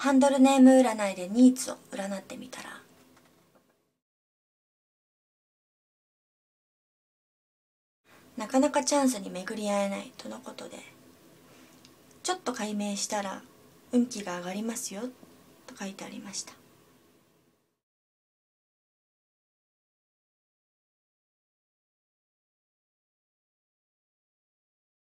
ハンドルネーム占いでニーツを占ってみたら、なかなかチャンスに巡り合えないとのことで、ちょっと解明したら運気が上がりますよと書いてありました。